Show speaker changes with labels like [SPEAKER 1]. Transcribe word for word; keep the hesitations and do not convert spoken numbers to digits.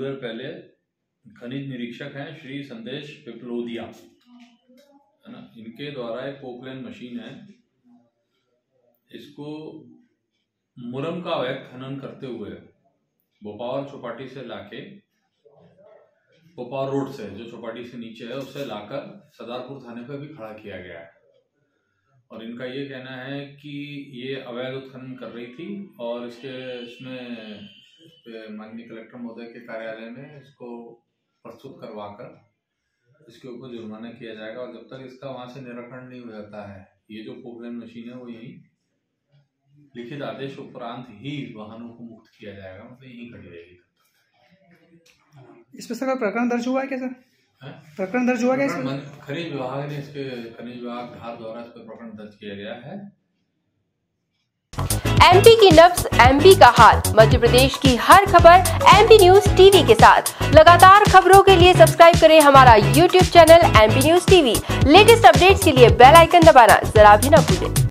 [SPEAKER 1] देर पहले खनिज निरीक्षक हैं श्री संदेश पिपलोदिया, है ना, इनके द्वारा एक पोकलैंड मशीन है, इसको मुरम का अवैध खनन करते हुए भोपाल चौपाटी से लाके, भोपाल रोड से जो चौपाटी से नीचे है उससे लाकर सदारपुर थाने पर भी खड़ा किया गया है। और इनका ये कहना है कि ये अवैध उत्खनन कर रही थी और इसके इसमें माननीय कलेक्टर महोदय के कार्यालय में इसको प्रस्तुत करवाकर इसके ऊपर जुर्माना किया जाएगा। और जब तक इसका वहां से निराकरण नहीं हो जाता है, ये जो पोकलैंड मशीन है वो यही लिखित आदेश उपरांत ही वाहनों को मुक्त किया जाएगा, मतलब यही खड़ी रहेगी।
[SPEAKER 2] इस पर सर प्रकरण दर्ज हुआ है क्या सर? प्रकरण दर्ज हुआ क्या?
[SPEAKER 1] खनिज विभाग ने इसके खनिज विभाग धार द्वारा इस पर प्रकरण दर्ज किया गया है।
[SPEAKER 3] एमपी की नब्ज, एमपी का हाल, मध्य प्रदेश की हर खबर एमपी न्यूज टीवी के साथ। लगातार खबरों के लिए सब्सक्राइब करें हमारा YouTube channel MP news TV. Latest updates के लिए बेल आइकन दबाना जरा भी न भूलें।